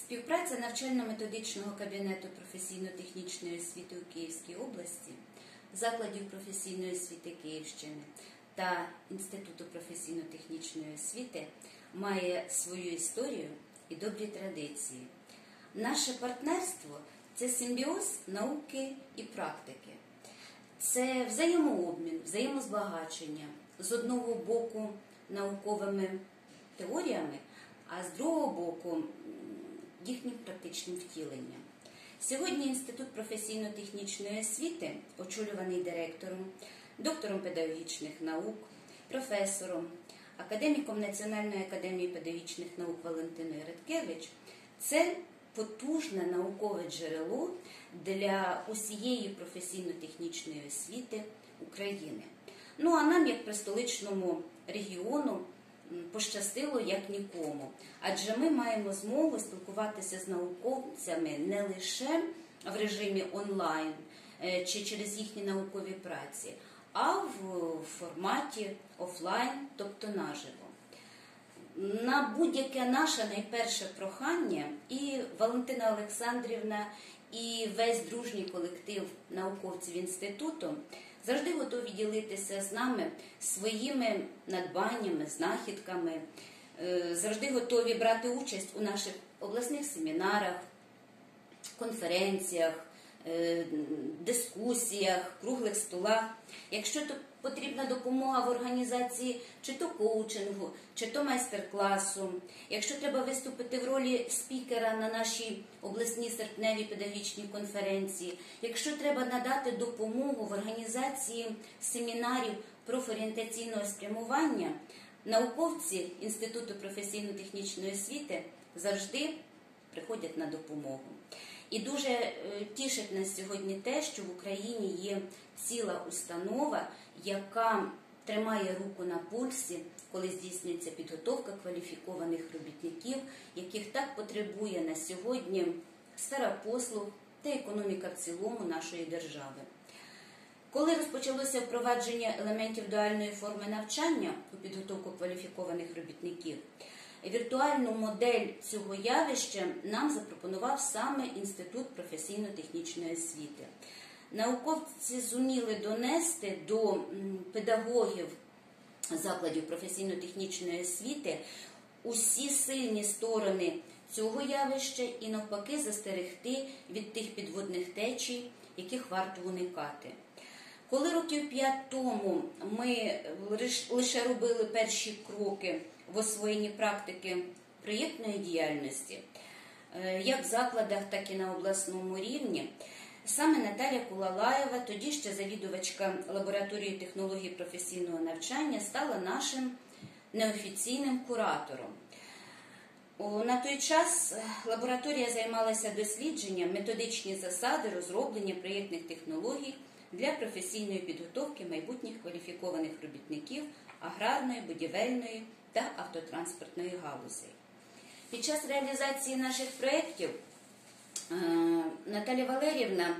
Співпраця навчально-методичного кабінету професійно-технічної освіти у Київській області, закладів професійної освіти Київщини та Інституту професійно-технічної освіти має свою історію і добрі традиції. Наше партнерство – це симбіоз науки і практики. Це взаємообмін, взаємозбагачення, з одного боку науковими теоріями, а з другого боку їхнім практичним втіленням. Сьогодні Інститут професійно-технічної освіти, очолюваний директором, доктором педагогічних наук, професором, академіком Національної академії педагогічних наук Валентиною Редкевич, це потужне наукове джерело для усієї професійно-технічної освіти України. Ну а нам, як престоличному регіону, пощастило як нікому, адже ми маємо змогу спілкуватися з науковцями не лише в режимі онлайн чи через їхні наукові праці, а в форматі офлайн, тобто наживо. На будь-яке наше найперше прохання і Валентина Олександрівна, і весь дружній колектив науковців інституту завжди готові ділитися з нами своїми надбаннями, знахідками, завжди готові брати участь у наших обласних семінарах, конференціях, дискусіях, круглих столах. Якщо потрібна допомога в організації чи то коучингу, чи то майстер-класу, якщо треба виступити в ролі спікера на нашій обласній серпневій педагогічній конференції, якщо треба надати допомогу в організації семінарів профорієнтаційного спрямування, науковці Інституту професійно-технічної освіти завжди приходять на допомогу. І дуже тішить нас сьогодні те, що в Україні є ціла установа, яка тримає руку на пульсі, коли здійснюється підготовка кваліфікованих робітників, яких так потребує на сьогодні сфера послуг та економіка в цілому нашої держави. Коли розпочалося впровадження елементів дуальної форми навчання у підготовку кваліфікованих робітників, віртуальну модель цього явища нам запропонував саме Інститут професійно-технічної освіти. Науковці зуміли донести до педагогів закладів професійно-технічної освіти усі сильні сторони цього явища і навпаки застерегти від тих підводних течій, яких варто уникати. Коли років 5 тому ми лише робили перші кроки в освоєнні практики проєктної діяльності, як в закладах, так і на обласному рівні, саме Наталя Кулалаєва, тоді ще завідувачка лабораторії технологій професійного навчання, стала нашим неофіційним куратором. На той час лабораторія займалася дослідженням методичні засади розроблення проєктних технологій для професійної підготовки майбутніх кваліфікованих робітників аграрної, будівельної та автотранспортної галузей. Під час реалізації наших проєктів Наталя Валеріївна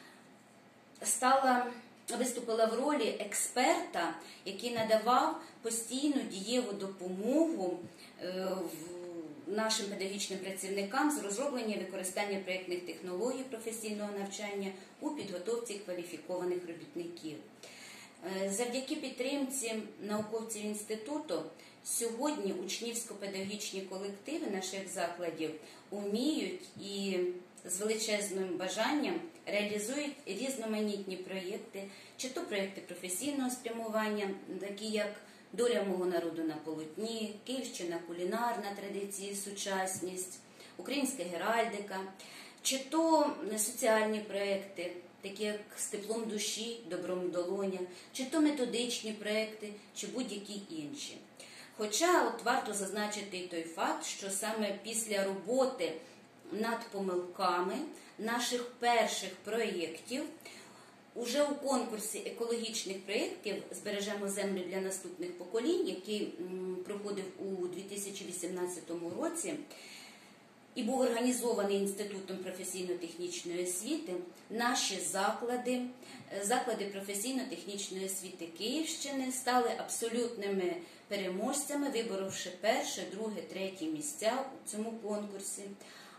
виступила в ролі експерта, який надавав постійну дієву допомогу нашим педагогічним працівникам з розроблення і використання проєктних технологій професійного навчання у підготовці кваліфікованих робітників. Завдяки підтримці науковців інституту сьогодні учнівсько-педагогічні колективи наших закладів уміють і з величезним бажанням реалізують різноманітні проєкти, чи то проєкти професійного спрямування, такі як «Доля мого народу на полотні», «Київщина кулінарна традиції і сучасність», «Українська геральдика», чи то соціальні проєкти, такі як «З теплом душі, добром долоня», чи то методичні проєкти, чи будь-які інші. Хоча варто зазначити і той факт, що саме після роботи над помилками наших перших проєктів уже у конкурсі екологічних проєктів «Збережемо землю для наступних поколінь», який проходив у 2018 році і був організований Інститутом професійно-технічної освіти, наші заклади професійно-технічної освіти Київщини стали абсолютними переможцями, виборовши перше, друге, третє місця у цьому конкурсі.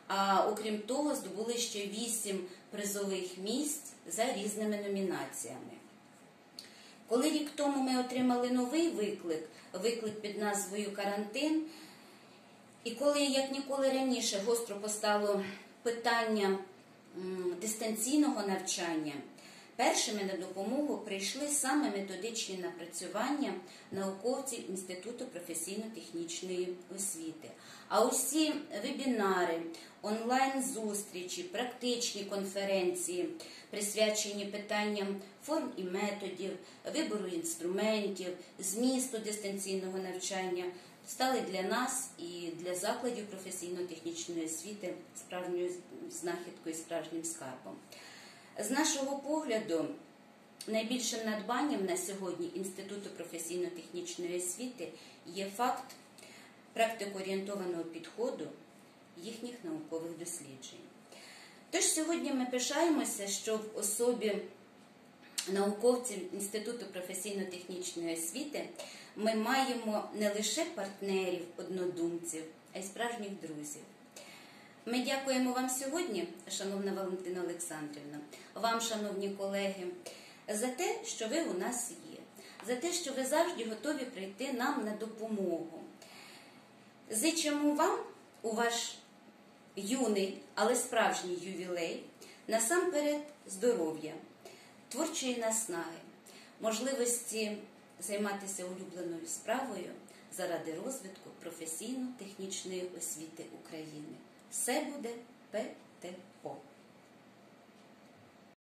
а окрім того здобули ще 8 призових місць за різними номінаціями. Коли рік тому ми отримали новий виклик під назвою «Карантин», і коли, як ніколи раніше, гостро постало питання дистанційного навчання, першими на допомогу прийшли саме методичні напрацювання науковців Інституту професійно-технічної освіти. А усі вебінари, онлайн-зустрічі, практичні конференції, присвячені питанням форм і методів, вибору інструментів, змісту дистанційного навчання, стали для нас і для закладів професійно-технічної освіти справжньою знахідкою, справжнім скарбом. З нашого погляду, найбільшим надбанням на сьогодні Інституту професійно-технічної освіти є факт практикоорієнтованого підходу їхніх наукових досліджень. Тож сьогодні ми пишаємося, що в особі науковців Інституту професійно-технічної освіти ми маємо не лише партнерів, однодумців, а й справжніх друзів. Ми дякуємо вам сьогодні, шановна Валентина Олександрівна, вам, шановні колеги, за те, що ви у нас є, за те, що ви завжди готові прийти нам на допомогу. Зичимо вам у ваш юний, але справжній ювілей насамперед здоров'я, творчої наснаги, можливості займатися улюбленою справою заради розвитку професійно-технічної освіти України. Все буде ПТУ.